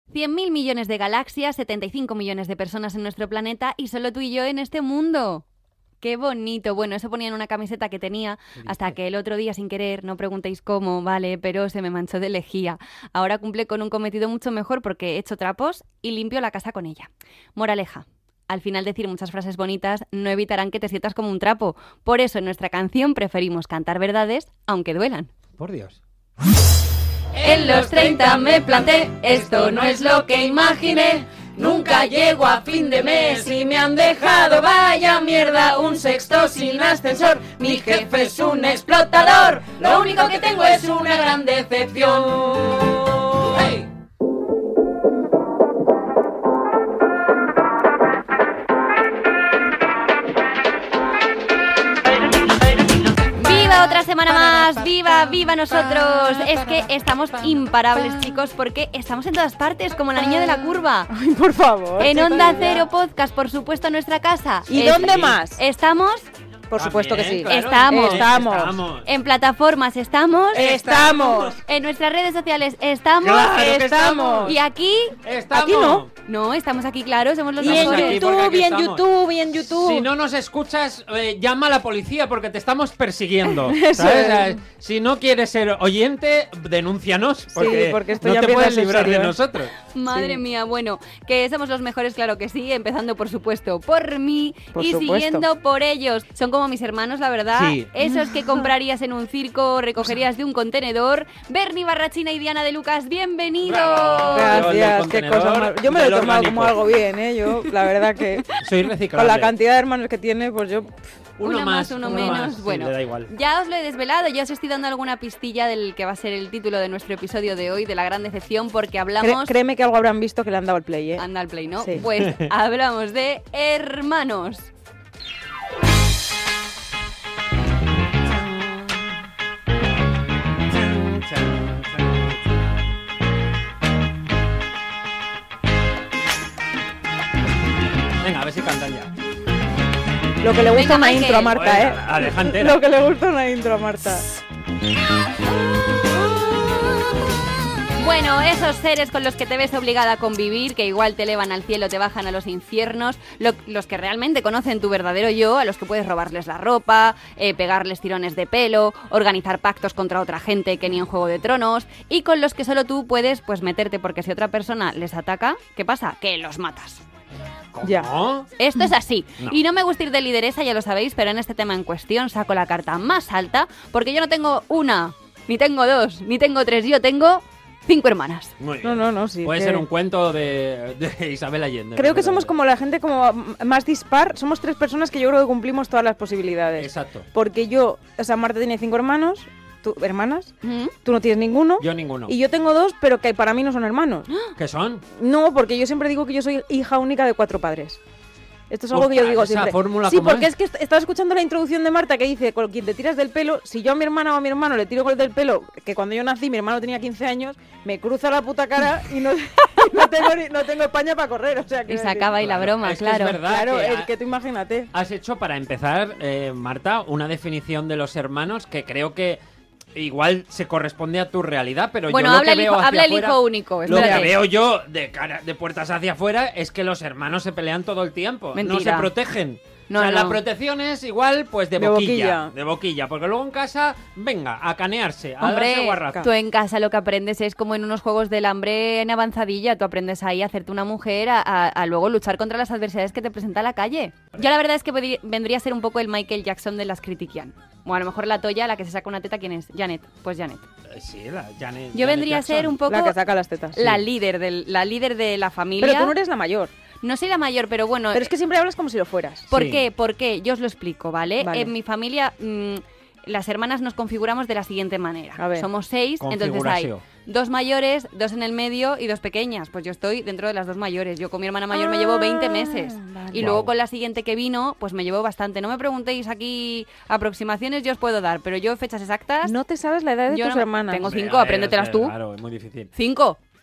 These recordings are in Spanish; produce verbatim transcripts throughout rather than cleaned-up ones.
cien mil millones de galaxias, setenta y cinco millones de personas en nuestro planeta y solo tú y yo en este mundo. ¡Qué bonito! Bueno, eso ponía en una camiseta que tenía hasta que el otro día, sin querer, no preguntéis cómo, vale, pero se me manchó de lejía. Ahora cumple con un cometido mucho mejor porque he hecho trapos y limpio la casa con ella. Moraleja. Al final decir muchas frases bonitas no evitarán que te sientas como un trapo. Por eso en nuestra canción preferimos cantar verdades, aunque duelan. Por Dios. En los treinta me planté, esto no es lo que imaginé. Nunca llego a fin de mes y me han dejado, vaya mierda, un sexto sin ascensor. Mi jefe es un explotador, lo único que tengo es una gran decepción. ¡Hey! ¡Viva otra semana más! ¡Viva, viva nosotros! Es que estamos imparables, chicos, porque estamos en todas partes, como la niña de la curva. Ay, por favor. En Onda Cero Podcast, por supuesto, en nuestra casa. ¿Y Es- dónde más? Estamos Por supuesto que sí. Claro, Estamos. Estamos. Estamos. en plataformas, estamos Estamos. en nuestras redes sociales, estamos Claro que estamos. y aquí Estamos. Aquí no. no, estamos aquí, claro, somos los Y en Estamos aquí mejores. porque YouTube, aquí y en estamos. YouTube, y en YouTube. Si no nos escuchas, eh, llama a la policía porque te estamos persiguiendo. Eso ¿sabes? es. O sea, si no quieres ser oyente, denúncianos porque, porque esto no ya te empieza puedes a ser librar serio, de ¿eh? nosotros. Madre Sí. mía, bueno, que somos los mejores, claro que sí, empezando por supuesto por mí Por y supuesto. siguiendo por ellos. Son como mis hermanos, la verdad. Sí. Esos que comprarías en un circo o recogerías de un contenedor. Berni Barrachina y Diana de Lucas, bienvenidos. Bravo. Yo, el Gracias, qué contenedor cosa más. Yo me lo he del tomado orgánico. como algo bien, ¿eh? Yo, la verdad que Soy con reciclable. la cantidad de hermanos que tiene, pues yo. Uno Una más, uno menos. más, sí, Bueno, le da igual. ya os lo he desvelado, ya os estoy dando alguna pistilla del que va a ser el título de nuestro episodio de hoy, de la gran decepción, porque Cre- hablamos... créeme que algo habrán visto que le han dado el play, ¿eh? Anda al play, ¿no? Sí. Pues hablamos de hermanos. Venga, a ver si cantan ya. Lo que le gusta Venga, una Michael. intro a Marta, Bueno, ¿eh? la deja entera. Lo que le gusta una intro a Marta. Bueno, esos seres con los que te ves obligada a convivir, que igual te elevan al cielo, te bajan a los infiernos, lo- los que realmente conocen tu verdadero yo, a los que puedes robarles la ropa, eh, pegarles tirones de pelo, organizar pactos contra otra gente que ni en Juego de Tronos, y con los que solo tú puedes pues meterte porque si otra persona les ataca, ¿qué pasa? Que los matas. ¿Cómo? Ya. Esto es así. No. Y no me gusta ir de lideresa, ya lo sabéis, pero en este tema en cuestión saco la carta más alta porque yo no tengo una, ni tengo dos, ni tengo tres, yo tengo cinco hermanas. Muy bien. No, no, no, sí. Puede que- ser un cuento de, de Isabel Allende. Creo que pero- somos como la gente como más dispar. Somos tres personas que yo creo que cumplimos todas las posibilidades. Exacto. Porque yo, o sea, Marta tiene cinco hermanos, tú, hermanas, ¿Mm? tú no tienes ninguno. Yo ninguno. Y yo tengo dos, pero que para mí no son hermanos. ¿Qué son? No, porque yo siempre digo que yo soy hija única de cuatro padres. Esto es algo que yo Ostras, digo esa siempre. fórmula, Sí, ¿cómo porque es? es que est- estaba escuchando la introducción de Marta que dice, con quien te tiras del pelo, si yo a mi hermana o a mi hermano le tiro con el del pelo, que cuando yo nací mi hermano tenía quince años, me cruza la puta cara y no, y no, tengo, ni- no tengo España para correr. O sea, Y quiero se decir, acaba ahí la Claro, broma, es que es claro. verdad. Claro, que el ha- que tú imagínate. Has hecho para empezar, eh, Marta, una definición de los hermanos que creo que igual se corresponde a tu realidad, pero Bueno, yo lo habla que el veo hijo, hacia habla el afuera- hijo único, Lo que espérate. veo yo de cara de puertas hacia afuera es que los hermanos se pelean todo el tiempo, no Mentira. se protegen. No, o sea, no. la protección es igual, pues de De boquilla, boquilla. de boquilla, porque luego en casa, venga, a canearse, a darse Hombre, guarraca. tú en casa lo que aprendes es como en unos juegos del hambre en avanzadilla. Tú aprendes ahí a hacerte una mujer, a, a- a luego luchar contra las adversidades que te presenta la calle. Yo la verdad es que podri- vendría a ser un poco el Michael Jackson de las critiquian. O a lo mejor la Toya, la que se saca una teta, ¿quién es? Janet. Pues Janet. Eh, Sí, la Janet, Yo Janet vendría a ser Jackson. un poco La que saca las tetas. la Sí. líder, del, la líder de la familia. Pero tú no eres la mayor. No soy la mayor, pero bueno. Pero es que siempre hablas como si lo fueras. ¿Por Sí. qué? ¿Por qué? Yo os lo explico, ¿vale? Vale. En mi familia, mm, las hermanas nos configuramos de la siguiente manera. A ver. Somos seis, entonces hay Configuración. dos mayores, dos en el medio y dos pequeñas. Pues yo estoy dentro de las dos mayores. Yo con mi hermana mayor me llevo veinte meses. vale. Y Guau. luego con la siguiente que vino, pues me llevo bastante. No me preguntéis aquí aproximaciones, yo os puedo dar, pero yo fechas exactas... No te sabes la edad de yo tus no- hermanas. Tengo Hombre, cinco, a ver, apréndetelas o sea, tú. Claro, es muy difícil. Cinco.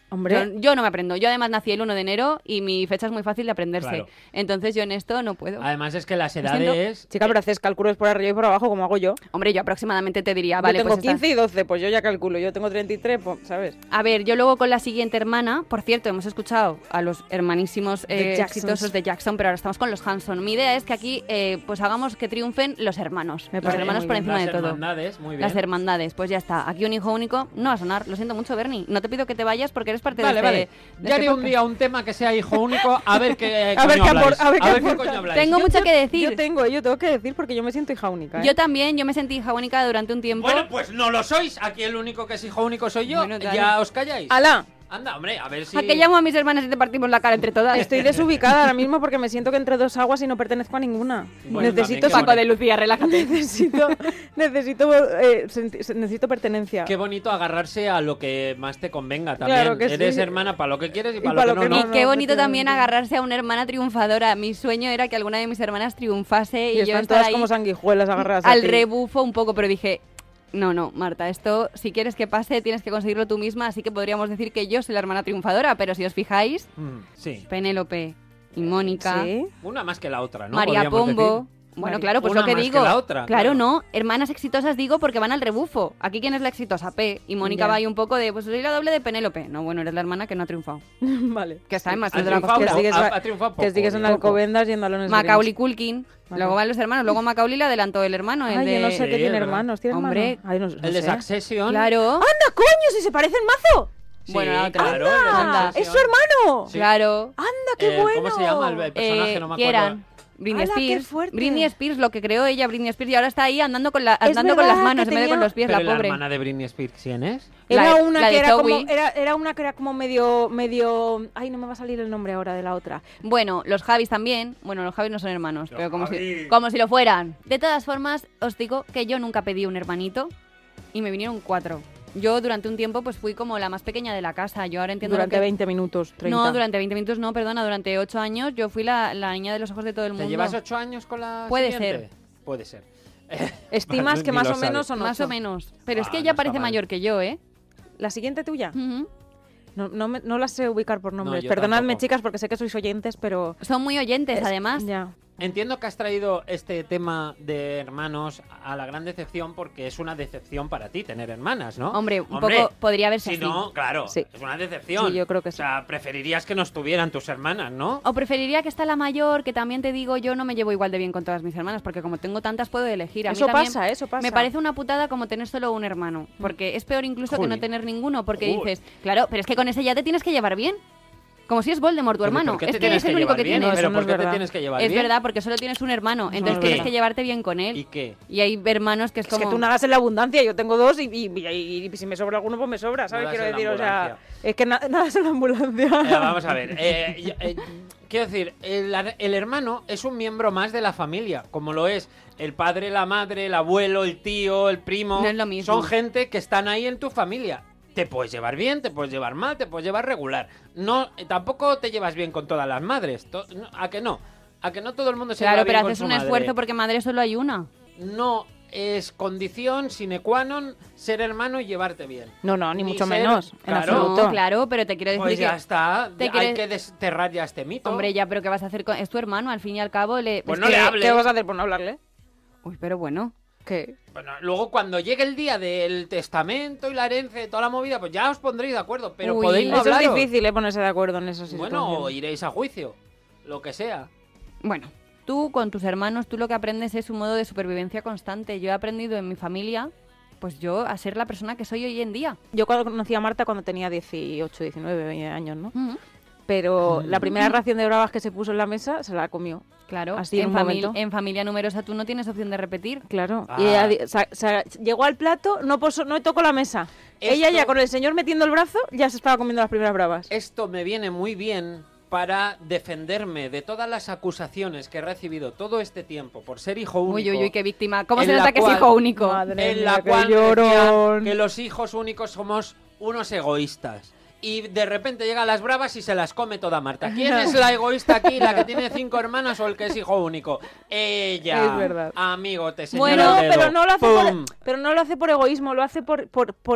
Hombre. Yo, yo no me aprendo. Yo además nací el uno de enero y mi fecha es muy fácil de aprenderse. Claro. Entonces yo en esto no puedo. Además es que las siento. edades... Chica, pero haces cálculos por arriba y por abajo, como hago yo. Hombre, yo aproximadamente te diría, Yo vale, tengo pues esta- quince y doce, pues yo ya calculo. Yo tengo treinta y tres, pues, ¿sabes? A ver, yo luego con la siguiente hermana, por cierto, hemos escuchado a los hermanísimos eh, The Jacksons. exitosos de Jackson, pero ahora estamos con los Hanson. Mi idea es que aquí eh, pues hagamos que triunfen los hermanos. Me Los parece hermanos muy por bien. encima Las de todo. hermandades, muy bien. Las hermandades, pues ya está. Aquí un hijo único no va a sonar. Lo siento mucho, Bernie. No te pido que te vayas porque eres parte Vale, de vale. este, de Ya este haré un podcast. día un tema que sea hijo único, a ver qué A ver coño qué habláis. apor- a ver qué qué aporta. coño habláis. Tengo mucho que decir. Yo tengo, yo tengo que decir porque yo me siento hija única, ¿eh? Yo también, yo me sentí hija única durante un tiempo. Bueno, pues no lo sois. Aquí el único que es hijo único soy yo. Bueno, claro. Ya os calláis. ¡Hala! Anda, hombre, a ver si... ¿A qué llamo a mis hermanas y te partimos la cara entre todas? Estoy desubicada ahora mismo porque me siento que entre dos aguas y no pertenezco a ninguna. Bueno, necesito también, qué Paco de Lucía, relájate. necesito necesito eh, senti- necesito pertenencia. Qué bonito agarrarse a lo que más te convenga también. Claro que Eres sí. hermana para lo que quieres y Y para pa' lo lo que que no, Y no. no. qué bonito efectivamente. también agarrarse a una hermana triunfadora. Mi sueño era que alguna de mis hermanas triunfase y, y yo están estar todas ahí como sanguijuelas agarradas a al ti. rebufo un poco, pero dije, no, no, Marta, esto si quieres que pase tienes que conseguirlo tú misma, así que podríamos decir que yo soy la hermana triunfadora, pero si os fijáis, Mm, sí. Penélope y Mónica, ¿Sí? Una más que la otra, ¿no? María Podríamos Pombo... decir. Bueno, Mari- claro, pues Una lo que más que digo. la otra, claro, claro. no. Hermanas exitosas digo porque van al rebufo. Aquí, ¿quién es la exitosa? P. Y Mónica Ya. va ahí un poco de, pues soy la doble de Penélope. No, bueno, eres la hermana que no ha triunfado. Vale. Que está en más Ha de la triunfado costura. poco, Que sigues- ha- ha triunfado Que poco, sigues en digo. Alcobendas yendo a Lones Macaulay Grinch. Culkin. Macaulay. Luego van los hermanos. Luego Macaulay le adelantó el hermano. El Ay, de... yo no sé Sí, qué tiene es verdad. hermanos. ¿Tiene Hombre, hermanos? Ay, no, no El de sé. Succession. Claro. ¡Anda, coño! ¡Si se parecen mazo! Sí, Bueno, la otra. claro, el de ¡Anda! Succession. ¡Es su hermano! Sí. Claro. ¡Anda, qué Eh, bueno! ¿Cómo se llama el, el personaje? Eh, no me ¿qué acuerdo. eran? Britney ¡Hala, qué Spears. fuerte! Britney Spears, lo que creó ella, Britney Spears, y ahora está ahí andando con, la, Es andando con verdad las manos que en vez de con tenía- los pies, Pero la la pobre. hermana de Britney Spears, ¿quién es? Era La de- una la que de era como Zoe. era, era una que era como medio medio ay, no me va a salir el nombre ahora de la otra. Bueno, los Javis también. Bueno, los Javis no son hermanos, Los pero como si, Javis. como si lo fueran. De todas formas, os digo que yo nunca pedí un hermanito y me vinieron cuatro. Yo durante un tiempo pues fui como la más pequeña de la casa. Yo ahora entiendo lo Durante que- veinte minutos, treinta. No, durante veinte minutos no, perdona, durante ocho años yo fui la, la niña de los ojos de todo el ¿Te mundo. llevas ocho años con la Puede siguiente? Puede ser. Estimas Vale, que ni más lo o menos sabes. son Más ocho. o menos. Pero es Ah, que no ella está parece mal. mayor que yo, ¿eh? La siguiente tuya. Ujú. No, no, me- no las sé ubicar por nombres. yo Perdonadme, tampoco. chicas, porque sé que sois oyentes, pero Son muy oyentes, es- además. Ya. Entiendo que has traído este tema de hermanos a la gran decepción porque es una decepción para ti tener hermanas, ¿no? Hombre, un poco podría verse Si así. no, claro, Sí. es una decepción. Sí, yo creo que O sí. sea, preferirías que no estuvieran tus hermanas, ¿no? O preferiría que está la mayor, que también te digo, yo no me llevo igual de bien con todas mis hermanas, porque como tengo tantas puedo elegir. A mí Eso también pasa, eso pasa. Me parece una putada como tener solo un hermano, porque es peor incluso que Juli. no tener ninguno, porque Juli. dices, claro, pero es que con ese ya te tienes que llevar bien. Como si es Voldemort tu Pero ¿y hermano. por qué Es te que tienes es el que único llevar que bien? tienes. No, ¿Pero eso no por es qué te verdad. tienes que llevar Es bien? verdad, porque solo tienes un hermano, entonces no es tienes verdad. que llevarte bien con él. ¿Y qué? Y hay hermanos que es Es como... que tú nadas en la abundancia, yo tengo dos y, y- y- y si me sobra alguno, pues me sobra, ¿sabes? Nadas Quiero en la decir, o sea, ambulancia. es que na- nadas en la ambulancia. Eh, vamos a ver. eh, yo- eh, quiero decir, el, el hermano es un miembro más de la familia, como lo es el padre, la madre, el abuelo, el tío, el primo. No es lo mismo. Son gente que están ahí en tu familia. Te puedes llevar bien, te puedes llevar mal, te puedes llevar regular. No, eh, tampoco te llevas bien con todas las madres. To- no, ¿A que no? A que no todo el mundo se Claro, lleva pero bien con haces su un madre. esfuerzo porque madre solo hay una. No es condición sine qua non ser hermano y llevarte bien. No, no, ni mucho ser- menos, en claro. absoluto. No, claro, pero te quiero decir Pues que... ya está. te Hay quieres- que desterrar ya este mito. Hombre, ya, pero ¿qué vas a hacer con...? Es tu hermano, al fin y al cabo le... Pues es no que- le hables. ¿Qué vas a hacer por no hablarle? Uy, pero bueno. ¿Qué? Bueno, luego cuando llegue el día del testamento y la herencia y toda la movida, pues ya os pondréis de acuerdo, pero Uy, podéis no Eso es hablaros. difícil, ¿eh? Ponerse de acuerdo en esas Bueno, o situaciones. iréis a juicio, lo que sea. Bueno, tú con tus hermanos, tú lo que aprendes es un modo de supervivencia constante. Yo he aprendido en mi familia, pues yo, a ser la persona que soy hoy en día. Yo cuando conocí a Marta cuando tenía dieciocho, diecinueve, veinte años, ¿no? Ujú. Pero Mm. la primera ración de bravas que se puso en la mesa se la comió. Claro, Así en en, un fami- momento. en familia numerosa tú no tienes opción de repetir. Claro. Ah. Y ella di- sa- sa- llegó al plato, no posó, no tocó la mesa. Ella Esto- ya con el señor metiendo el brazo ya se estaba comiendo las primeras bravas. Esto me viene muy bien para defenderme de todas las acusaciones que he recibido todo este tiempo por ser hijo único. Uy, uy, uy, qué víctima. ¿Cómo en se la nota que es cual- hijo único? Madre en mía, la qué cual llorón. decían que los hijos únicos somos unos egoístas. Y de repente llegan las bravas y se las come toda Marta. ¿Quién es la egoísta aquí? ¿La que tiene cinco hermanas o el que es hijo único? Ella. Es verdad. Amigo, te señalo Bueno, el No, dedo. pero no lo hace por, ¡Pum! pero no lo hace por egoísmo, lo hace por por por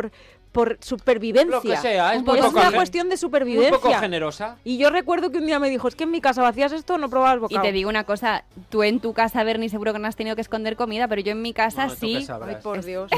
por supervivencia. Lo que sea, es es muy poco una gen- cuestión de Muy supervivencia. poco generosa. Y yo recuerdo que un día me dijo, es que en mi casa o hacías esto o no probabas Y bocado. te digo una cosa, tú en tu casa, Bernie, seguro que no has tenido que esconder comida, pero yo en mi casa No, ¿tú qué sí. sabrás? Ay, por Dios.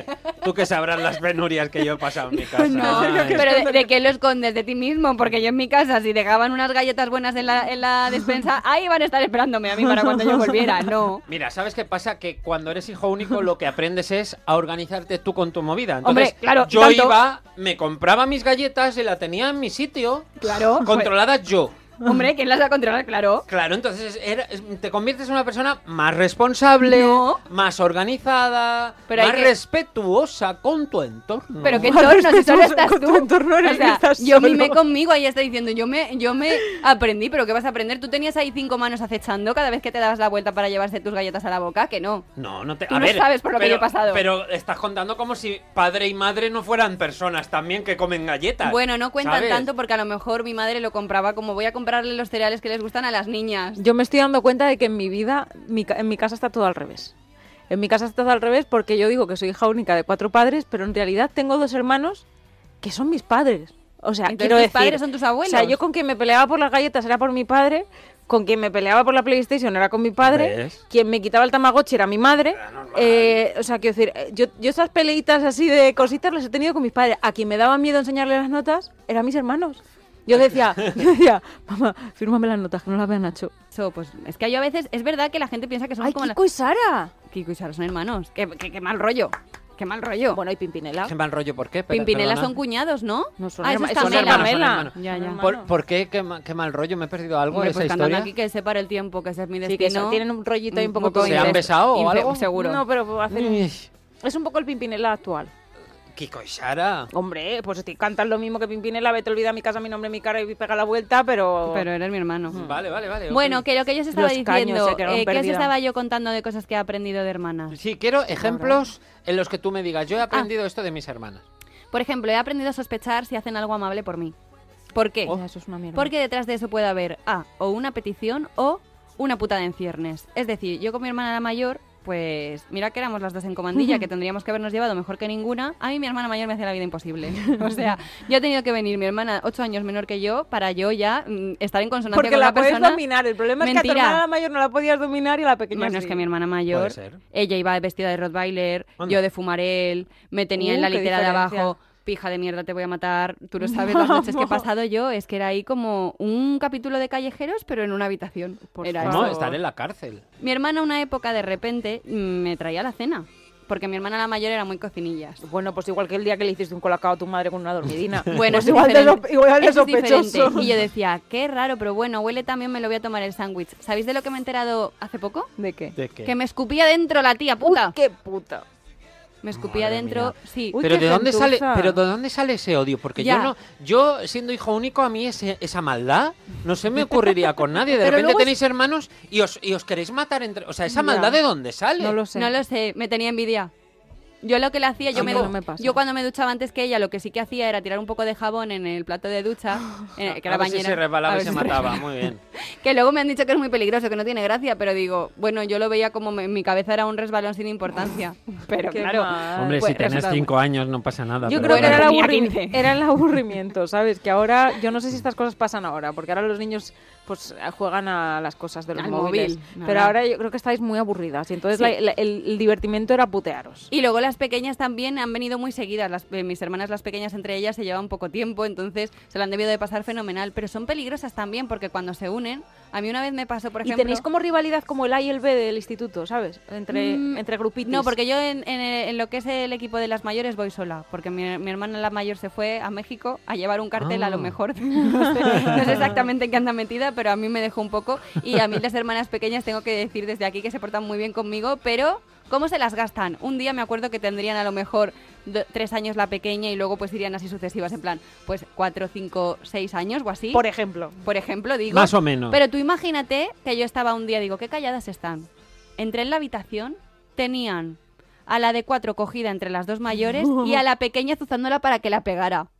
Tú que sabrás las penurias que yo he pasado en mi casa. No, Ay. pero de, ¿de qué lo escondes? De ti mismo, porque yo en mi casa, si dejaban unas galletas buenas en la, en la despensa, ahí van a estar esperándome a mí para cuando yo volviera, no. Mira, ¿sabes qué pasa? Que cuando eres hijo único lo que aprendes es a organizarte tú con tu movida. Entonces, Hombre, claro, yo tanto. iba, me compraba mis galletas y la tenía en mi sitio, Claro. controladas yo. Hombre, ¿quién las va a controlar? Claro. Claro, entonces era- es- te conviertes en una persona más responsable, No. más organizada, Pero hay más que- respetuosa con tu entorno. Pero qué entorno, si solo estás Con tu tú. entorno eres O sea, que estás yo solo. mimé conmigo, ahí está diciendo, yo me, yo me aprendí, pero ¿qué vas a aprender? Tú tenías ahí cinco manos acechando cada vez que te dabas la vuelta para llevarse tus galletas a la boca, que no. No, no te. Tú a no ver, sabes por lo que pero- yo he pasado. Pero estás contando como si padre y madre no fueran personas también que comen galletas. Bueno, no cuentan ¿sabes? tanto porque a lo mejor mi madre lo compraba como voy a comprarle los cereales que les gustan a las niñas. Yo me estoy dando cuenta de que en mi vida, mi ca- en mi casa está todo al revés. En mi casa está todo al revés porque yo digo que soy hija única de cuatro padres, pero en realidad tengo dos hermanos que son mis padres. O sea, Entonces, quiero ¿tus decir, padres son tus abuelos? O sea, yo con quien me peleaba por las galletas era por mi padre, con quien me peleaba por la PlayStation era con mi padre, ¿Ves? quien me quitaba el Tamagotchi era mi madre. Eh, o sea, quiero decir, eh, yo, yo esas peleitas así de cositas las he tenido con mis padres. A quien me daba miedo enseñarle las notas eran mis hermanos. Yo decía, yo decía, mamá, fírmame las notas, que no las vea Nacho. Eso, pues es que yo a veces, es verdad que la gente piensa que somos ¡Ay, como Kiko y Sara! la... Kiko y Sara son hermanos. Qué, qué- qué mal rollo. Qué mal rollo. Bueno, y Pimpinela. ¿Qué mal rollo? ¿Por qué? Pero- Pimpinela perdona. son cuñados, ¿no? No, son ah, eso herma- es son Camela. hermanos, son Camela. hermanos. Ya, ya. Son ¿Por, hermanos. por qué? ¿Qué, ma- qué mal rollo? ¿Me he perdido algo Hombre, de esa pues cantando historia? aquí que se pare el tiempo, que ese es mi Sí, que destino. eso, tienen un rollito ahí un poco poco ¿Se han incesto- besado o ince- algo? Seguro. No, pero hacen... Uy, Es un poco el Pimpinela actual. Kiko y Sara. Hombre, pues si cantan lo mismo que Pimpinela, vete, olvida mi casa, mi nombre, mi cara y pega la vuelta, pero... Pero eres mi hermano. Vale, vale, vale. ok. Bueno, que lo que yo os estaba Los caños diciendo, se quedaron eh, ¿qué os perdida. estaba yo contando de cosas que he aprendido de hermanas? Sí, quiero ejemplos en los que tú me digas, yo he aprendido esto de mis hermanas. Por ejemplo, he aprendido a sospechar si hacen algo amable por mí. ¿Por qué? Ya, eso es una mierda. Porque detrás de eso puede haber A, o una petición, o una putada en ciernes. Es decir, yo con mi hermana la mayor, pues mira que éramos las dos en comandilla, que tendríamos que habernos llevado mejor que ninguna. A mí mi hermana mayor me hacía la vida imposible. O sea, yo he tenido que venir mi hermana ocho años menor que yo para yo ya mm, estar en consonancia Porque con la una puedes persona. dominar. El problema es que a tu Mentira. hermana mayor no la podías dominar y a la pequeña Bueno, sí. es que mi hermana mayor, Puede ser. ella iba vestida de Rottweiler, Anda. yo de Fumarel, me tenía Uh, en la qué litera de diferencia. abajo, pija de mierda, te voy a matar. Tú no sabes las noches que he pasado yo, es que era ahí como un capítulo de Callejeros, pero en una habitación. Por Era favor. ¿Cómo? eso. Estar en la cárcel. Mi hermana una época de repente mm, me traía la cena, porque mi hermana la mayor era muy cocinillas. Bueno, pues igual que el día que le hiciste un colacao a tu madre con una dormidina. Bueno, pues eso es igual de, diferente. so- igual de Eso es sospechoso. diferente. Y yo decía, qué raro, pero bueno, huele también, me lo voy a tomar el sándwich. ¿Sabéis de lo que me he enterado hace poco? ¿De qué? ¿De qué? Que me escupía dentro la tía, puta. Uy, qué puta. Me escupía Madre dentro, mía. sí. Uy, pero qué de dónde sale, gentuza. pero de dónde sale ese odio, porque Ya. yo no, yo siendo hijo único a mí ese- esa maldad no se me ocurriría con nadie. De Pero repente luego es- tenéis hermanos y os, y os queréis matar entre, o sea, esa Ya. maldad de dónde sale. No lo sé. No lo sé, me tenía envidia. Yo lo que le hacía, yo, A me, mí du- no me pasa. yo cuando me duchaba antes que ella, lo que sí que hacía era tirar un poco de jabón en el plato de ducha, en- que a la ver si bañera. se resbalaba a y ver se si mataba, muy bien. Que luego me han dicho que es muy peligroso, que no tiene gracia, pero digo, bueno, yo lo veía como me- en mi cabeza era un resbalón sin importancia. Pero Qué claro, mal. Hombre, pues si tenés resulta cinco años no pasa nada. Yo pero creo que bueno, era el, tenía aburri- quince. era el aburrimiento, ¿sabes? Que ahora, yo no sé si estas cosas pasan ahora, porque ahora los niños pues juegan a las cosas de los Al móviles. móvil, nada. Pero ahora yo creo que estáis muy aburridas y entonces Sí. la- la- el, el divertimento era putearos. Y luego las pequeñas también han venido muy seguidas. Las, eh, mis hermanas, las pequeñas, entre ellas se llevan poco tiempo, entonces se lo han debido de pasar fenomenal. Pero son peligrosas también porque cuando se unen, a mí una vez me pasó, por Y ejemplo... tenéis como rivalidad como el A y el B del instituto, ¿sabes? Entre, Mm, entre grupitos. No, porque yo en, en- en lo que es el equipo de las mayores voy sola, porque mi, mi hermana la mayor se fue a México a llevar un cartel, Ah. a lo mejor. No sé, no sé exactamente en qué anda metida, pero a mí me dejó un poco. Y a mí las hermanas pequeñas tengo que decir desde aquí que se portan muy bien conmigo, pero ¿cómo se las gastan? Un día me acuerdo que tendrían a lo mejor do- tres años la pequeña y luego pues irían así sucesivas, en plan, pues cuatro, cinco, seis años o así. Por ejemplo. Por ejemplo, digo. Más o menos. Pero tú imagínate que yo estaba un día, digo, qué calladas están. Entré en la habitación, tenían a la de cuatro cogida entre las dos mayores y a la pequeña azuzándola para que la pegara.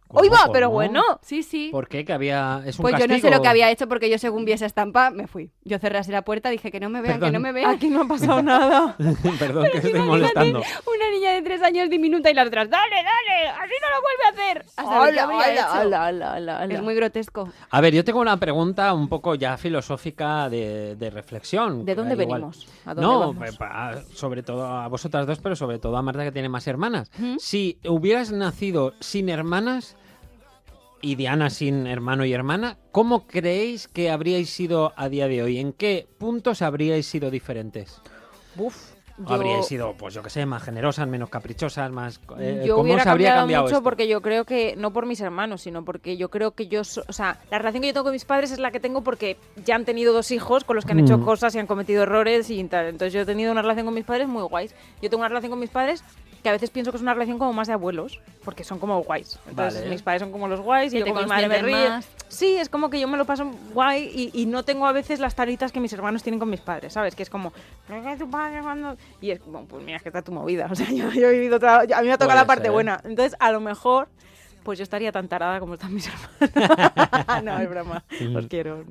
¡Hoy va! Guapo, Pero ¿no? bueno. Sí, sí. ¿Por qué? Que había... Es un Pues yo no sé castigo. lo que había hecho porque yo según vi esa estampa me fui. Yo cerré así la puerta, dije que no me vean, Perdón. que no me vean. Aquí no ha pasado nada. Perdón que estoy Imagínate molestando. Una niña de tres años diminuta y las otras, dale, dale, así no lo vuelve a hacer. A saber qué Hola, habría hecho. hola, hola, hola, hola, hola. Es muy grotesco. A ver, yo tengo una pregunta un poco ya filosófica de, de reflexión. ¿De dónde Igual- venimos? ¿A dónde No, vamos? eh, pa- sobre todo a vosotras dos, pero sobre todo a Marta que tiene más hermanas. ¿Mm? Si hubieras nacido sin hermanas y Diana sin hermano y hermana, ¿cómo creéis que habríais sido a día de hoy? ¿En qué puntos habríais sido diferentes? Uf, ¿O yo- habríais sido, pues yo qué sé, más generosas, menos caprichosas, más... eh, yo ¿Cómo hubiera se habría cambiado, cambiado mucho esto? porque yo creo que, no por mis hermanos, sino porque yo creo que yo, so- o sea, la relación que yo tengo con mis padres es la que tengo porque ya han tenido dos hijos con los que han hecho Mm. cosas y han cometido errores y tal. Entonces yo he tenido una relación con mis padres muy guays. Yo tengo una relación con mis padres que a veces pienso que es una relación como más de abuelos, porque son como guays. Entonces Vale. mis padres son como los guays y Que yo te con mi madre me consienten río. más. Sí, es como que yo me lo paso guay y, y no tengo a veces las taritas que mis hermanos tienen con mis padres, ¿sabes? Que es como, "¿Pero qué tu padre cuando-?" Y es como, pues mira, es que está tu movida. O sea, yo, yo he vivido otra... A mí me ha tocado Puede la parte ser. buena. Entonces, a lo mejor, pues yo estaría tan tarada como están mis hermanos. No, es broma. Os quiero.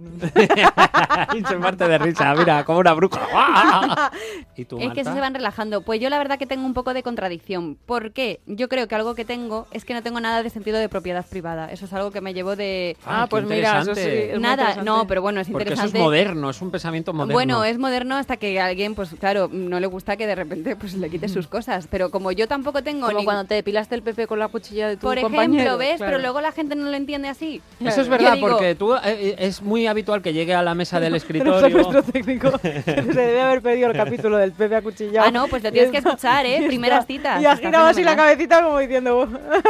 Y se parte de risa, mira, como una bruja. ¿Y tú, Es que Marta? se van relajando. Pues yo la verdad que tengo un poco de contradicción. ¿Por qué? Yo creo que algo que tengo es que no tengo nada de sentido de propiedad privada. Eso es algo que me llevo de... Ah, Ah, qué pues mira, eso sí. interesante. es muy Nada, interesante. no, pero bueno, es Porque eso es interesante. moderno, es un pensamiento moderno. Bueno, es moderno hasta que a alguien, pues claro, no le gusta que de repente pues le quite sus cosas. Pero como yo tampoco tengo Como ni... cuando te depilaste el pepe con la cuchilla de tu Por compañero. ejemplo, ¿ves? Claro. Pero luego la gente no lo entiende así. Eso es Yo verdad, digo- porque tú eh, es muy habitual que llegue a la mesa del Tenemos a escritorio. nuestro técnico que se debe haber pedido el capítulo del Pepe acuchillado. Ah, no, pues lo tienes que escuchar, ¿eh? Primeras citas. Y ha Está girado así la fenomenal. cabecita como diciendo...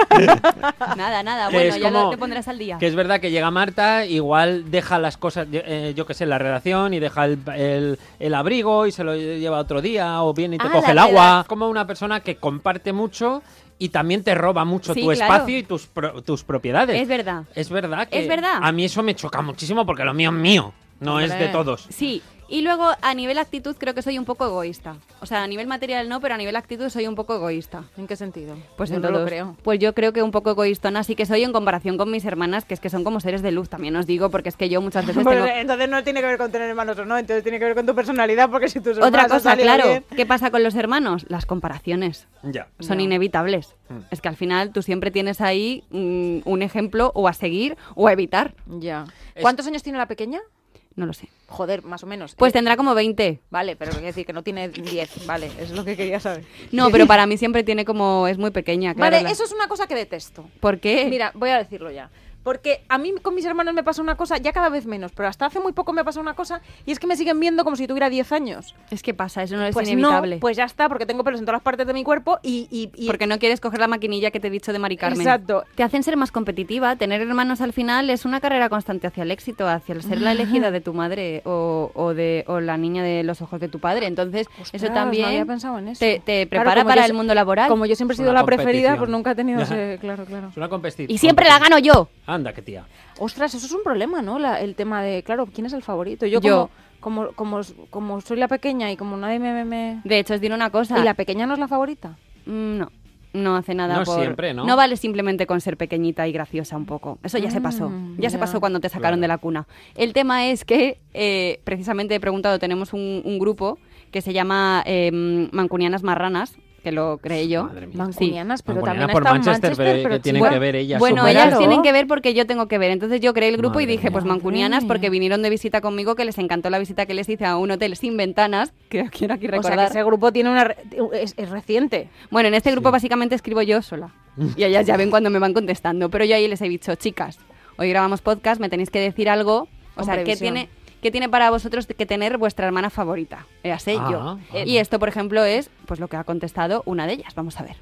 Nada, nada. Que Bueno, es ya como- lo, te pondrás al día. Que es verdad que llega Marta, igual deja las cosas, eh, yo que sé, la redacción y deja el, el- el abrigo y se lo lleva otro día, o viene y te Ah, coge la el agua. redacción. Como una persona que comparte mucho y también te roba mucho Sí, tu claro. espacio y tus, pro- tus propiedades. Es verdad. Es verdad que Es verdad. a mí eso me choca muchísimo porque lo mío es mío, no es Hombre. de todos. Sí. Y luego, a nivel actitud, creo que soy un poco egoísta. O sea, a nivel material no, pero a nivel actitud soy un poco egoísta. ¿En qué sentido? Pues Yo en no lo todos. creo. Pues yo creo que un poco egoístona sí que soy en comparación con mis hermanas, que es que son como seres de luz, también os digo, porque es que yo muchas veces Pues tengo... entonces no tiene que ver con tener hermanos o no, entonces tiene que ver con tu personalidad, porque si tus Otra hermanos han cosa, salido claro, bien- ¿qué pasa con los hermanos? Las comparaciones. Ya. Son Ya. inevitables. Mm. Es que al final tú siempre tienes ahí mm, un ejemplo o a seguir o a evitar. Ya. Es- ¿Cuántos años tiene la pequeña? No lo sé. Joder, más o menos. Pues Eh, tendrá como veinte. Vale, pero quiero decir que no tiene diez, vale, eso es lo que quería saber. No, pero para mí siempre tiene como... Es muy pequeña, claro. Vale, la- eso es una cosa que detesto. ¿Por qué? Mira, voy a decirlo ya. Porque a mí con mis hermanos me pasa una cosa, ya cada vez menos, pero hasta hace muy poco me pasa una cosa, y es que me siguen viendo como si tuviera diez años. Es que pasa, eso no es Pues inevitable. no, pues ya está, porque tengo pelos en todas las partes de mi cuerpo y... y, y- Porque no quieres coger la maquinilla que te he dicho de Mari Carmen. Exacto. Te hacen ser más competitiva. Tener hermanos al final es una carrera constante hacia el éxito, hacia el ser la elegida de tu madre o, o de o la niña de los ojos de tu padre. Entonces, Ostras, eso también no había pensado en eso. te, te Claro, prepara como para yo el so- mundo laboral. Como yo siempre he Es sido una la preferida, competición. pues nunca he tenido Ajá. ese... Claro, claro. Es una competición. Y siempre la gano yo. Anda, qué tía. Ostras, eso es un problema, ¿no? La- el tema de, claro, ¿quién es el favorito? Yo, Yo. Como, como, como, como soy la pequeña y como nadie me... me, me- De hecho, os diré una cosa. ¿Y la pequeña no es la favorita? Mm, No. No hace nada No por... siempre, ¿no? No vale simplemente con ser pequeñita y graciosa un poco. Eso ya se pasó. Mm, Ya se ya. pasó cuando te sacaron Claro. de la cuna. El tema es que, eh, precisamente he preguntado, tenemos un, un grupo que se llama eh, Mancunianas Marranas, que lo creé yo. Madre mía. Mancunianas, pero Mancuniana también por está en Manchester, Manchester, pero pero que tienen chico. que ver ellas. Bueno, son ellas Claro. tienen que ver porque yo tengo que ver. Entonces yo creé el grupo Madre y dije, mía. pues Madre Mancunianas, porque mía. vinieron de visita conmigo, que les encantó la visita que les hice a un hotel sin ventanas, que quiero aquí O sea, que recordar. ese grupo tiene una... re- es, es reciente. Bueno, en este grupo Sí. básicamente escribo yo sola. Y ellas ya ven cuando me van contestando. Pero yo ahí les he dicho, chicas, hoy grabamos podcast, me tenéis que decir algo. O Con sea, ¿qué previsión. tiene, ¿qué tiene para vosotros que tener vuestra hermana favorita? Ya sé Ah, yo. ah. Eh, Y esto, por ejemplo, es pues lo que ha contestado una de ellas. Vamos a ver.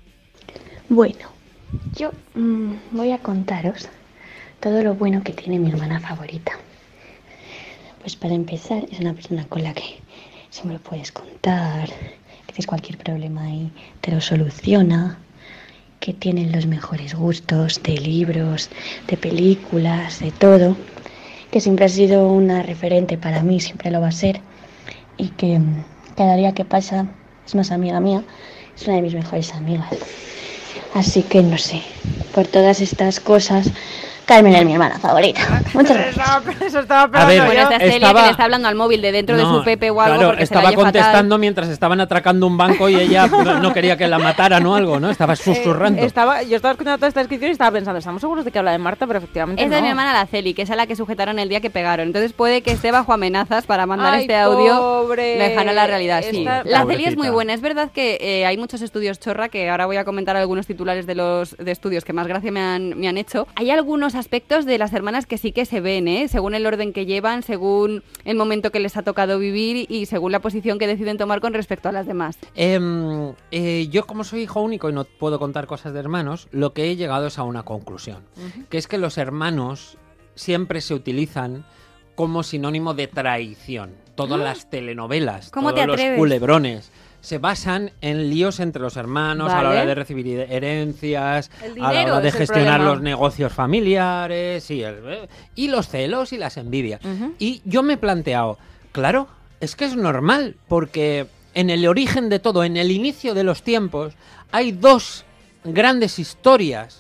Bueno, yo mm, voy a contaros todo lo bueno que tiene mi hermana favorita. Pues para empezar, es una persona con la que siempre puedes contar, que tienes cualquier problema y te lo soluciona, que tiene los mejores gustos de libros, de películas, de todo, que siempre ha sido una referente para mí, siempre lo va a ser, y que cada día que pasa es más amiga mía, es una de mis mejores amigas. Así que no sé, por todas estas cosas, Carmen es mi hermana favorita. Muchas gracias. Eso estaba A pegando ver, yo. Bueno, esta Celia estaba- que le está hablando al móvil de dentro de No, su Pepe o algo claro, porque estaba se la oye contestando fatal. mientras estaban atracando un banco y ella no, no quería que la mataran o algo, ¿no? Estaba susurrando. Eh, estaba, yo estaba escuchando toda esta descripción y estaba pensando, estamos seguros de que habla de Marta, pero efectivamente Esta no. es mi hermana la Celi, que es a la que sujetaron el día que pegaron. Entonces puede que esté bajo amenazas para mandar Ay, este audio pobre. lejano a la realidad. Sí. Esta- La Celi es Pobrecita. muy buena. Es verdad que eh, hay muchos estudios chorra, que ahora voy a comentar algunos titulares de los de estudios que más gracia me han, me han hecho. Hay algunos aspectos de las hermanas que sí que se ven, ¿eh? Según el orden que llevan, según el momento que les ha tocado vivir y según la posición que deciden tomar con respecto a las demás. Em, eh, yo como soy hijo único y no puedo contar cosas de hermanos, lo que he llegado es a una conclusión, que es que los hermanos siempre se utilizan como sinónimo de traición. Todas las telenovelas, ¿Cómo todos te los atreves? culebrones se basan en líos entre los hermanos a la Vale. hora de recibir ide- herencias, El a la dinero hora de es el gestionar problema. los negocios familiares y, el- eh, y los celos y las envidias. Ujú. Y yo me he planteado, claro, es que es normal, porque en el origen de todo, en el inicio de los tiempos, hay dos grandes historias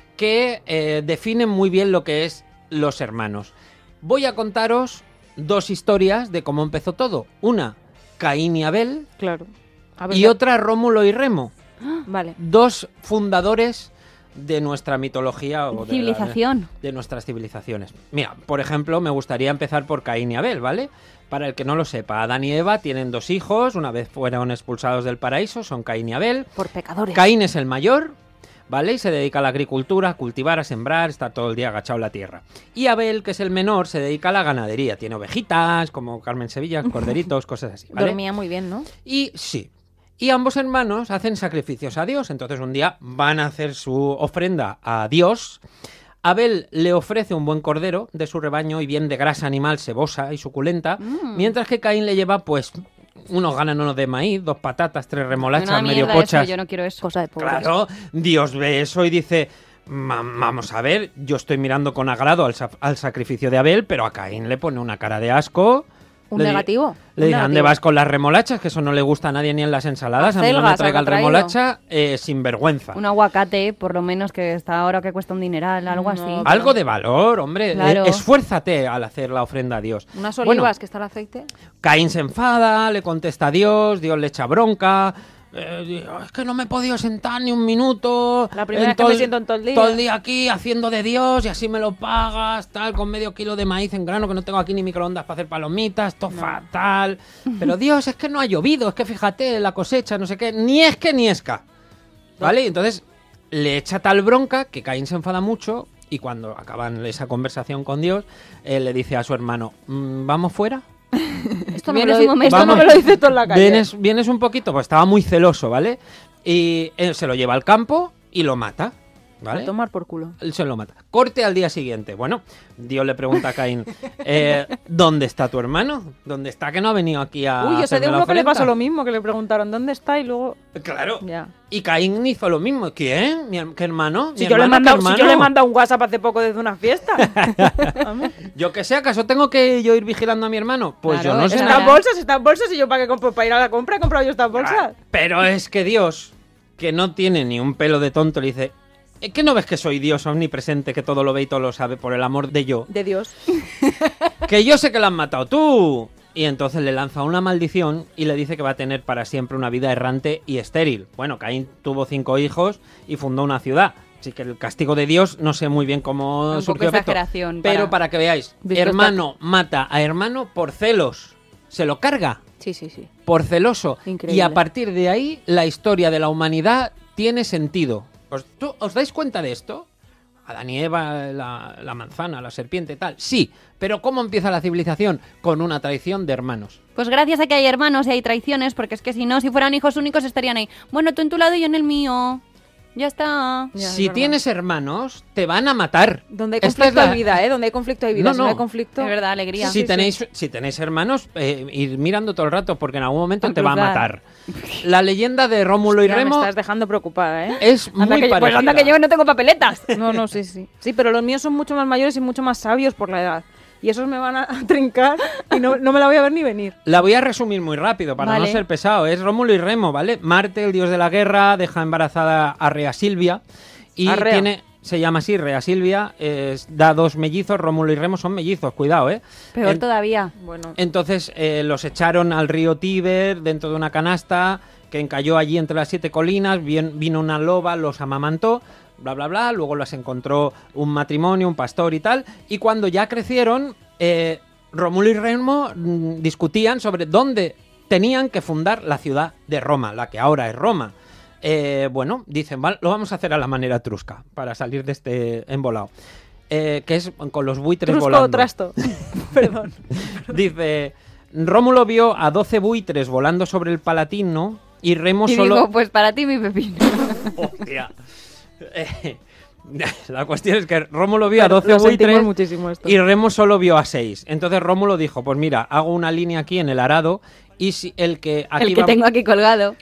que eh, definen muy bien lo que es los hermanos. Voy a contaros dos historias de cómo empezó todo. Una, Caín y Abel, Claro. A ver, y otra, Rómulo y Remo. Vale. Dos fundadores de nuestra mitología o de, la- Civilización. de nuestras civilizaciones. Mira, por ejemplo, me gustaría empezar por Caín y Abel, ¿vale? Para el que no lo sepa, Adán y Eva tienen dos hijos, una vez fueron expulsados del paraíso, son Caín y Abel. Por pecadores. Caín es el mayor, ¿vale? Y se dedica a la agricultura, a cultivar, a sembrar, está todo el día agachado en la tierra. Y Abel, que es el menor, se dedica a la ganadería, tiene ovejitas, como Carmen Sevilla, corderitos, cosas así, ¿vale? Dormía muy bien, ¿no? Y sí. Y ambos hermanos hacen sacrificios a Dios. Entonces un día van a hacer su ofrenda a Dios. Abel le ofrece un buen cordero de su rebaño y bien de grasa animal sebosa y suculenta. Mm. Mientras que Caín le lleva, pues, unos granos de maíz, dos patatas, tres remolachas, Una medio mierda eso, pochas. yo no quiero eso. Cosa de pobres. Claro, Dios ve eso y dice... "Ma- Vamos a ver, yo estoy mirando con agrado al, sa- al sacrificio de Abel, pero a Caín le pone una cara de asco. Un Le di- negativo. Le un dirán, ¿dónde negativo. vas con las remolachas? Que eso no le gusta a nadie ni en las ensaladas. A mí no me Acelgas, traiga el habrá traído. remolacha eh, sin vergüenza. Un aguacate, por lo menos, que está ahora que cuesta un dineral, algo No, así. Algo de valor, hombre. Claro. Eh, esfuérzate al hacer la ofrenda a Dios. Unas Bueno, olivas que está el aceite. Caín se enfada, le contesta a Dios, Dios le echa bronca. eh, dice, es que no me he podido sentar ni un minuto. La primera en vez que todo me el- siento en todo el día. Todo el día aquí haciendo de Dios y así me lo pagas, tal, con medio kilo de maíz en grano que no tengo aquí ni microondas para hacer palomitas, todo fatal. Pero Dios, es que no ha llovido, es que fíjate, la cosecha, no sé qué, ni es que ni esca. ¿Vale? Y entonces le echa tal bronca que Caín se enfada mucho y cuando acaban esa conversación con Dios, él le dice a su hermano, "Mm, ¿vamos fuera? Esto no, me Vienes lo, un momento, esto no vamos. me lo dices tú en la calle. Vienes, vienes un poquito, pues estaba muy celoso, ¿vale? Y él se lo lleva al campo y lo mata, A ¿vale? tomar por culo. Él se lo mata. Corte al día siguiente. Bueno, Dios le pregunta a Caín, eh, ¿dónde está tu hermano? ¿Dónde está que no ha venido aquí a Uy, yo sé de hacerme la uno que le ofrenda?". pasó lo mismo, que le preguntaron dónde está y luego... Claro. Ya. Y Caín hizo lo mismo. ¿Quién? ¿Mi her- ¿Qué hermano? Si ¿Mi yo, le he hermano? ¿Qué mandado, si yo le he hermano? mandado un WhatsApp hace poco desde una fiesta. Vamos. Yo que sé, ¿acaso tengo que yo ir vigilando a mi hermano? Pues Claro, yo no es sé. una- Estas bolsas, estas bolsas, y yo para qué compro, para ir a la compra he comprado yo estas bolsas. Pero es que Dios, que no tiene ni un pelo de tonto, le dice, "¿Eh, ¿qué no ves que soy Dios omnipresente, que todo lo ve y todo lo sabe, por el amor de yo? De Dios. Que yo sé que lo has matado tú". Y entonces le lanza una maldición y le dice que va a tener para siempre una vida errante y estéril. Bueno, Caín tuvo cinco hijos y fundó una ciudad. Así que el castigo de Dios no sé muy bien cómo Un poco surgió efecto. exageración Pero para- para que veáis, Visto hermano mata a hermano por celos. Se lo carga Sí, sí, sí. por celoso. Increíble. Y a partir de ahí, la historia de la humanidad tiene sentido. ¿Os, tú- ¿os dais cuenta de esto? Adán y Eva, la, la manzana, la serpiente, tal. Sí, pero ¿cómo empieza la civilización? Con una traición de hermanos. Pues gracias a que hay hermanos y hay traiciones, porque es que si no, si fueran hijos únicos estarían ahí. Bueno, tú en tu lado y yo en el mío. Ya está. Ya, es si verdad. tienes hermanos, te van a matar. Donde hay Esta es conflicto la- hay vida, ¿eh? Donde hay conflicto hay vida. No, Si no no. hay conflicto... Es verdad, alegría. Si sí, tenéis, si tenéis hermanos, eh, ir mirando todo el rato porque en algún momento Al te va a cruzar. matar. La leyenda de Rómulo y Ya me Remo estás dejando preocupada, ¿eh? es muy Anda que, parecida. pues anda que yo no tengo papeletas. No, no, sí, sí. Sí, pero los míos son mucho más mayores y mucho más sabios por la edad. y esos me van a trincar y no, no me la voy a ver ni venir. La voy a resumir muy rápido para Vale. no ser pesado. Es Rómulo y Remo, ¿vale? Marte, el dios de la guerra, deja embarazada a Rea Silvia y A Rea. tiene... Se llama así, Rea Silvia, es- da dos mellizos, Rómulo y Remo son mellizos, cuidado, ¿eh? Peor En- todavía. Bueno, Entonces eh, los echaron al río Tíber dentro de una canasta que encalló allí entre las siete colinas, bien- vino una loba, los amamantó, bla, bla, bla, luego las encontró un matrimonio, un pastor y tal, y cuando ya crecieron, eh, Rómulo y Remo mm, discutían sobre dónde tenían que fundar la ciudad de Roma, la que ahora es Roma. Eh, bueno, dicen, "Vale, lo vamos a hacer a la manera trusca, para salir de este embolado. Eh, que es con los buitres trusco volando. o trasto. Perdón. Dice, Rómulo vio a doce buitres volando sobre el Palatino y Remo Y solo... digo, pues para ti mi pepino. Hostia. Eh, la cuestión es que Rómulo vio a Lo doce sentimos buitres muchísimo esto. y Remo solo vio a seis. Entonces Rómulo dijo, pues mira, hago una línea aquí en el arado y si el que aquí El que va- tengo aquí colgado.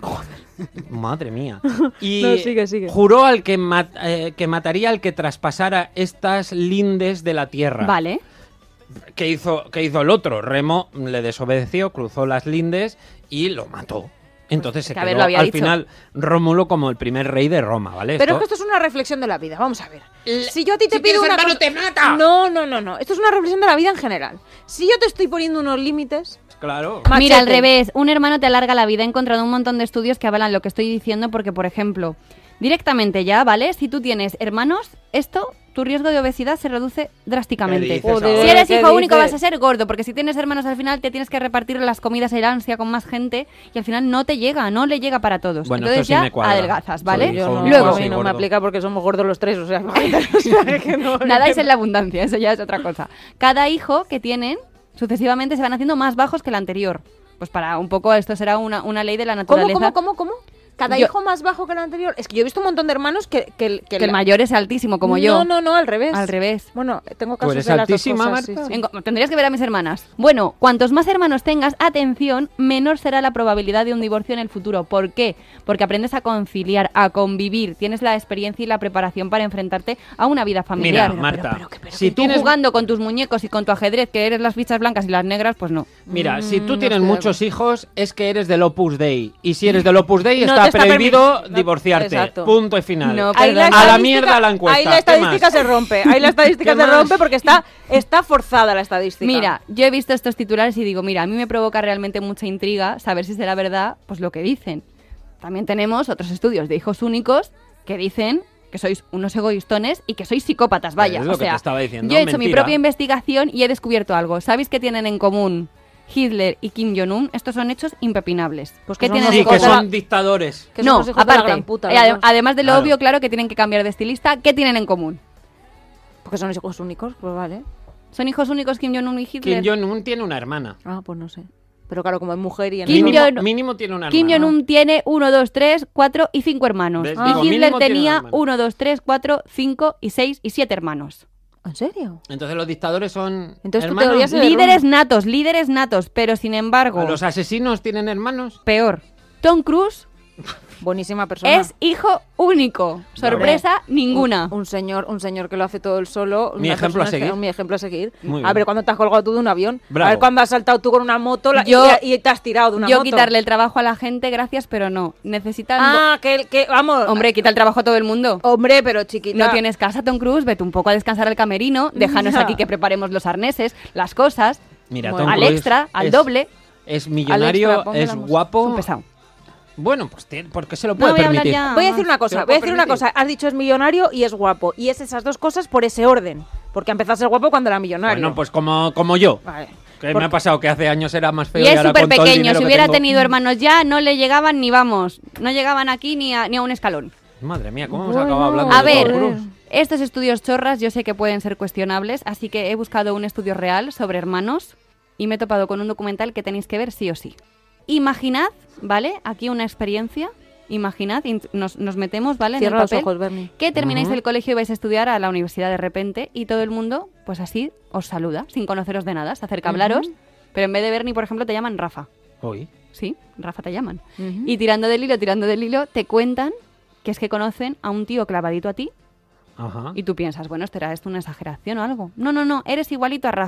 Madre mía. Y No, sigue, sigue. juró al que, mat- eh, que mataría al que traspasara estas lindes de la tierra. Vale. ¿Qué hizo, qué hizo el otro? Remo le desobedeció, cruzó las lindes y lo mató. Entonces se que, a ver, quedó lo había al dicho. final Rómulo como el primer rey de Roma, ¿vale? Pero es que Esto- esto es una reflexión de la vida. Vamos a ver. Si yo a ti te si pido tienes una hermano, cosa- te mata. No, no, no, no. Esto es una reflexión de la vida en general. Si yo te estoy poniendo unos límites, Claro. Machete. Mira, al revés, un hermano te alarga la vida. He encontrado un montón de estudios que avalan lo que estoy diciendo porque, por ejemplo, directamente ya, ¿vale? Si tú tienes hermanos, esto, tu riesgo de obesidad se reduce ¿Qué drásticamente. dices Joder, ahora? Si eres ¿qué hijo único dices? vas a ser gordo, porque si tienes hermanos al final te tienes que repartir las comidas en ansia con más gente y al final no te llega, no le llega para todos. Bueno, Entonces esto sí ya me cuadra. adelgazas, ¿vale? Soy yo hijo no, único, Luego, a soy mí no me gordo. aplica porque somos gordos los tres. O sea, o sea, que no, Nadáis que en la abundancia, eso ya es otra cosa. Cada hijo que tienen, sucesivamente se van haciendo más bajos que el anterior. Pues para un poco, esto será una, una ley de la ¿Cómo, naturaleza. cómo, cómo, cómo? ¿Cada Yo- hijo más bajo que el anterior? Es que yo he visto un montón de hermanos que... Que, el- que Que el la- mayor es altísimo, como yo. No, no, no, al revés. Al revés. Bueno, tengo ¿Tú casos eres de las dos altísima, cosas, sí, Marta? sí. En- Tendrías que ver a mis hermanas. Bueno, cuantos más hermanos tengas, atención, menor será la probabilidad de un divorcio en el futuro. ¿Por qué? Porque aprendes a conciliar, a convivir, tienes la experiencia y la preparación para enfrentarte a una vida familiar. Mira, Marta, pero, pero, si Tú tienes... jugando con tus muñecos y con tu ajedrez, que eres las fichas blancas y las negras, pues no. Mira, si Mm, tú no tienes estoy de muchos hijos, es que eres del Opus Dei. Y si eres del Opus Dei, No está, te está prohibido permitido. divorciarte. Exacto. Punto y final. No, Ahí la Perdón. A la estadística- mierda la encuesta. Ahí la ¿Qué estadística más? se rompe. Ahí la estadística ¿Qué se más? rompe porque está, está forzada la estadística. Mira, yo he visto estos titulares y digo, mira, a mí me provoca realmente mucha intriga saber si será verdad pues lo que dicen. También tenemos otros estudios de hijos únicos que dicen que sois unos egoístones y que sois psicópatas, vaya. Es lo o que sea, te estaba diciendo, yo he hecho mi mentira. propia investigación y he descubierto algo. ¿Sabéis qué tienen en común Hitler y Kim Jong-un? Estos son hechos impepinables. Pues que ¿Qué son tienen unos Sí, en que hijos de contra? son dictadores. Que son No, los hijos de la aparte, gran puta, eh, los ade- dos. además de lo Claro. obvio, claro que tienen que cambiar de estilista, ¿qué tienen en común? Porque son hijos únicos, pues vale. ¿Son hijos únicos Kim Jong-un y Hitler? Kim Jong-un tiene una hermana. Ah, pues no sé. Pero claro, como es mujer y en Kim Mínimo, Jong- mínimo tiene una Kim hermana. Jong-un tiene uno, dos, tres, cuatro y cinco hermanos. ¿Ves? Y Digo, Hitler mínimo tiene una tenía hermana. uno, dos, tres, cuatro, cinco y seis y siete hermanos. ¿En serio? Entonces los dictadores son Entonces tu hermanos. teoría se- de Líderes natos, líderes natos, pero sin embargo, ¿Los asesinos tienen hermanos? peor. Tom Cruise Buenísima persona. es hijo único. Sorpresa ninguna. Un, un señor, un señor que lo hace todo él solo. Mi una ejemplo a persona que- seguir. Mi ejemplo a seguir. Muy A bien. ver cuándo te has colgado tú de un avión. Bravo. A ver cuándo has saltado tú con una moto la- Yo- y, y te has tirado de una Yo moto. quitarle el trabajo a la gente, gracias, pero no. Necesitan... Ah, que, que vamos. Hombre, quita el trabajo a todo el mundo. Hombre, pero chiquita. No tienes casa, Tom Cruise, vete un poco a descansar al camerino, déjanos Ya. aquí que preparemos los arneses, las cosas, Mira, Bueno. Tom al Cruise extra, al es- doble. Es Al millonario, extra, ponme es la música. Es guapo. un pesado. Bueno, pues tiene- porque se lo No puede voy a hablar permitir. ya. Voy a decir una ¿Se cosa, lo voy a puede decir una permitir? cosa. Has dicho es millonario y es guapo. Y es esas dos cosas por ese orden. Porque empezó a ser guapo cuando era millonario. Bueno, pues como, como yo. Vale. Que me Porque- ha pasado que hace años era más feo Y y, es ahora súper con todo el pequeño, dinero si que hubiera tengo- tenido hermanos ya, no le llegaban ni vamos, no llegaban aquí ni a, ni a un escalón. Madre mía, ¿cómo hemos Bueno. acabado hablando A de ver, Tom Cruise? estos estudios chorras yo sé que pueden ser cuestionables, así que he buscado un estudio real sobre hermanos y me he topado con un documental que tenéis que ver sí o sí. Imaginad, ¿vale? Aquí una experiencia. Imaginad, int- nos, nos metemos, ¿vale? En el Cierra los papel, ojos, Bernie. que termináis Ujú. el colegio y vais a estudiar a la universidad de repente y todo el mundo, pues así, os saluda, sin conoceros de nada, se acerca a hablaros, pero en vez de Bernie, por ejemplo, te llaman Rafa. Uy. Sí, Rafa te llaman. Ujú. Y tirando del hilo, tirando del hilo, te cuentan que es que conocen a un tío clavadito a ti Ajá. y tú piensas, bueno, ¿esto era esto una exageración o algo? No, no, no, eres igualito a Rafa.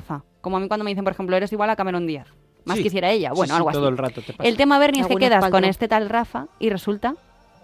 Como a mí cuando me dicen, por ejemplo, eres igual a Cameron Díaz. Más Sí. quisiera ella. Sí, Bueno, sí, algo todo así. el rato te pasa. El tema, Bernie, es que Alguna quedas con espalda. este tal Rafa y resulta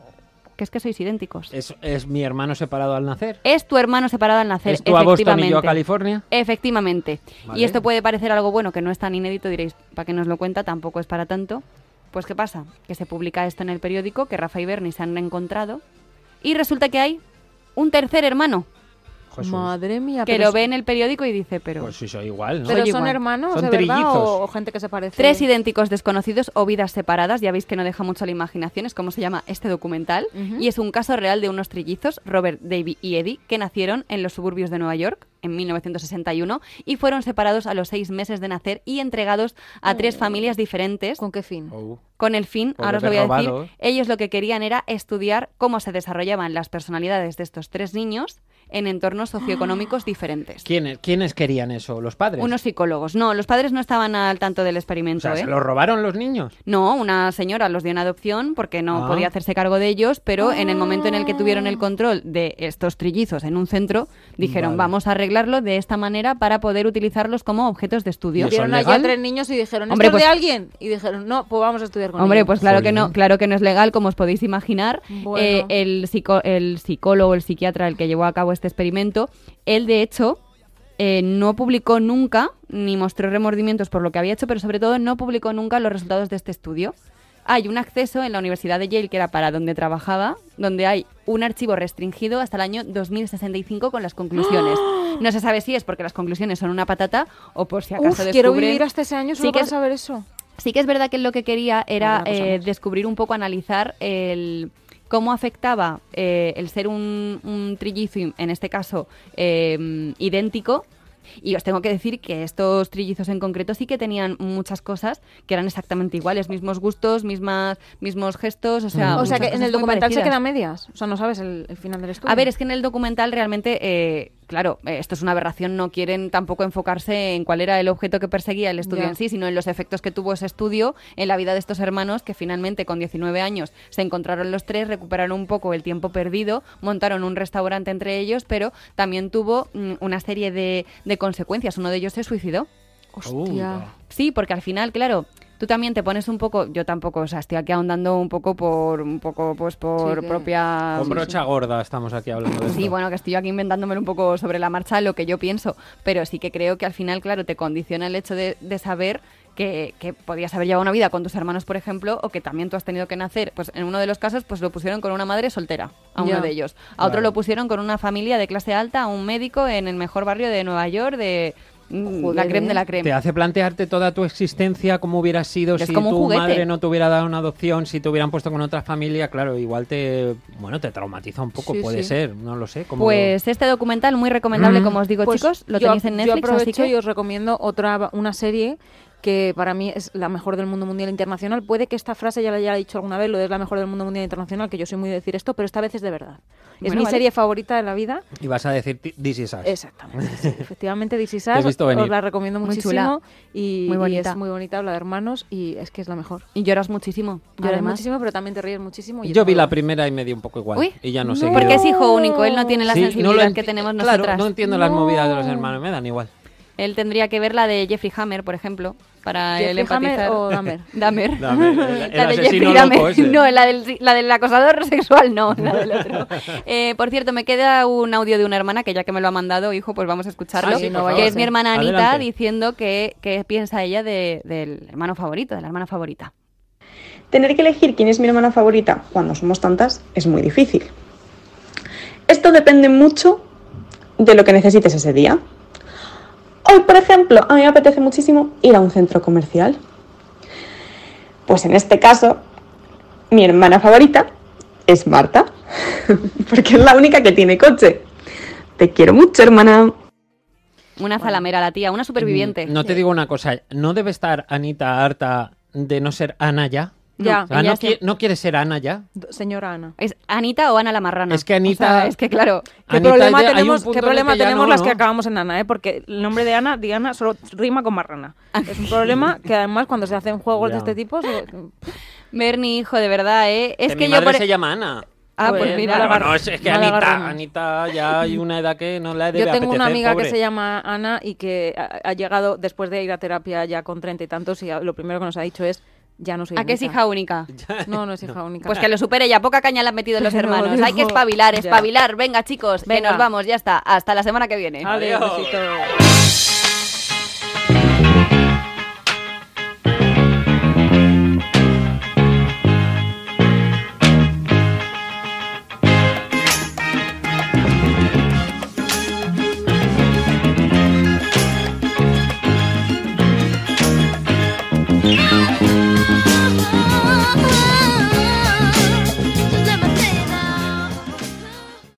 que es que sois idénticos. Es, es mi hermano separado al nacer. Es tu hermano separado al nacer, Es tú a Boston y efectivamente. yo a California. Efectivamente. Vale. Y esto puede parecer algo bueno, que no es tan inédito, diréis, ¿para qué nos lo cuenta? Tampoco es para tanto. Pues ¿qué pasa? Que se publica esto en el periódico, que Rafa y Bernie se han encontrado, y resulta que hay un tercer hermano Jesús. Madre mía. que pero lo s- ve en el periódico y dice, pero... Pues sí, soy igual, ¿no? ¿Pero Soy son igual. hermanos Son de verdad trillizos. o, o gente que se parece? Tres idénticos desconocidos o vidas separadas, ya veis que no deja mucho a la imaginación, es como se llama este documental, Ujú. y es un caso real de unos trillizos, Robert, David y Eddie, que nacieron en los suburbios de Nueva York en mil novecientos sesenta y uno y fueron separados a los seis meses de nacer y entregados a tres familias diferentes ¿Con qué fin? Oh. con el fin, Por ahora os lo voy haber a decir, robado. ellos lo que querían era estudiar cómo se desarrollaban las personalidades de estos tres niños en entornos socioeconómicos diferentes. ¿Quiénes, ¿Quiénes querían eso? ¿Los padres? Unos psicólogos. No, los padres no estaban al tanto del O experimento, sea, ¿eh? ¿se los robaron los niños? No, una señora los dio en adopción porque no Ah. podía hacerse cargo de ellos, pero en el momento en el que tuvieron el control de estos trillizos en un centro, dijeron, Vale. vamos a arreglarlo de esta manera para poder utilizarlos como objetos de estudio. ¿Y eso Vieron es allá legal? tres niños y dijeron, Hombre, ¿esto es de pues- alguien? Y dijeron, no, pues vamos a estudiar con Hombre, ellos. pues claro que no, Jolín. claro que no es legal, como os podéis imaginar. Bueno. Eh, el, psico- el psicólogo, el psiquiatra, el que llevó a cabo este experimento, él de hecho eh, no publicó nunca, ni mostró remordimientos por lo que había hecho, pero sobre todo no publicó nunca los resultados de este estudio. Hay un acceso en la Universidad de Yale, que era para donde trabajaba, donde hay un archivo restringido hasta el año dos mil sesenta y cinco con las conclusiones. No se sabe si es porque las conclusiones son una patata o por si acaso Uf, quiero descubren- vivir hasta ese año solo Sí que para es- saber eso. Sí que es verdad que él lo que quería era Alguna cosa eh, más. descubrir un poco, analizar el cómo afectaba eh, el ser un, un trillizo, en este caso eh, idéntico. Y os tengo que decir que estos trillizos en concreto sí que tenían muchas cosas que eran exactamente iguales, mismos gustos, mismas, mismos gestos, o sea, Mm. O sea muchas que en cosas el muy documental se parecidas. queda a medias. O sea, no sabes el, el final del estudio. A ver, es que en el documental realmente, eh, claro, eh, esto es una aberración, no quieren tampoco enfocarse en cuál era el objeto que perseguía el estudio Ya. en sí, sino en los efectos que tuvo ese estudio en la vida de estos hermanos que finalmente con diecinueve años se encontraron los tres, recuperaron un poco el tiempo perdido, montaron un restaurante entre ellos, pero también tuvo mm, una serie de, de consecuencias. Uno de ellos se suicidó. Hostia. Sí, porque al final, claro, tú también te pones un poco, yo tampoco, o sea, estoy aquí ahondando un poco por, un poco, pues por Sí, que- propia... Con brocha gorda estamos aquí hablando de esto. Sí, bueno, que estoy aquí inventándomelo un poco sobre la marcha lo que yo pienso, pero sí que creo que al final, claro, te condiciona el hecho de, de saber que, que podías haber llevado una vida con tus hermanos, por ejemplo, o que también tú has tenido que nacer. Pues en uno de los casos, pues lo pusieron con una madre soltera, a uno Ya. de ellos. A otro Claro. lo pusieron con una familia de clase alta, a un médico en el mejor barrio de Nueva York, de mm, Joder, la creme ¿eh? de la Te creme. hace plantearte toda tu existencia, cómo hubiera sido Es si como un tu juguete. madre no te hubiera dado una adopción, si te hubieran puesto con otra familia, claro, igual te, bueno, te traumatiza un poco, Sí, puede sí. ser, no lo sé. Como... Pues este documental muy recomendable, Mm. como os digo, Pues chicos, lo yo- tenéis en Yo Netflix, así aprovecho que... y os recomiendo otra una serie que para mí es la mejor del mundo mundial internacional. Puede que esta frase ya la haya dicho alguna vez, lo de es la mejor del mundo mundial internacional, que yo soy muy de decir esto, pero esta vez es de verdad. Es Bueno, mi vale. serie favorita de la vida. Y vas a decir Thi- This Is Us. Exactamente, sí. Efectivamente, This Is Te he Us, visto os venir. la recomiendo Muy muchísimo chula. y, Muy y bonita. es muy bonita, habla de hermanos y es que es la mejor. Y lloras muchísimo. Lloras además. muchísimo, pero también te ríes muchísimo. y es Yo muy vi la buena. primera y me dio un poco igual. Uy, y ya no, no. sé. Porque es hijo único, él no tiene la Sí, no sensibilidad lo que enti- tenemos claro, nosotras. no entiendo las No. movidas de los hermanos, me dan igual. Él tendría que ver la de Jeffrey Hammer, por ejemplo, para él ¿Jeffrey Hammer empatizar. o Dahmer? Dahmer. Dahmer, el- el la de asesino Jeffrey loco Dahmer. ese. No, la del, la del acosador sexual, no, la del otro. Eh, por cierto, me queda un audio de una hermana que ya que me lo ha mandado, hijo, pues vamos a escucharlo. Ah, sí, por que favor. es mi hermana Anita Adelante. diciendo que, que piensa ella de- del hermano favorito, de la hermana favorita. Tener que elegir quién es mi hermana favorita cuando somos tantas es muy difícil. Esto depende mucho de lo que necesites ese día. Hoy, por ejemplo, a mí me apetece muchísimo ir a un centro comercial. Pues en este caso, mi hermana favorita es Marta, porque es la única que tiene coche. Te quiero mucho, hermana. Una zalamera, la tía, una superviviente. No te digo una cosa, ¿no debe estar Anita harta de no ser Ana ya? Ya, O sea, ella ¿no, sí. qui- ¿no quiere ser Ana ya? D- Señora Ana. ¿Es Anita o Ana la marrana? Es que Anita- O sea, es que claro... ¿Qué Anita, problema hay un tenemos, punto ¿qué en el problema que ya tenemos no, las ¿no? que acabamos en Ana? ¿eh? Porque el nombre de Ana, Diana, solo rima con marrana. Es un problema que además cuando se hacen juegos Ya. de este tipo... se- Bernie, hijo, de verdad, ¿eh? Es Que que mi yo madre por... se llama Ana. Ah, pues, Pues mira. no la agarro- No, es, es que no la agarro Anita, más. Anita ya hay una edad que no la debe Yo tengo una apetecer, amiga pobre. que se llama Ana y que ha, ha llegado después de ir a terapia ya con treinta y tantos y a- lo primero que nos ha dicho es, ya no soy ¿A qué es Anita. hija única? No, no es hija única. Pues que lo supere ya, poca caña le han metido los Pero hermanos. digo, Hay que espabilar, ya. espabilar. Venga, chicos, que Venga. nos vamos, ya está. Hasta la semana que viene. Adiós, Adiós. besito.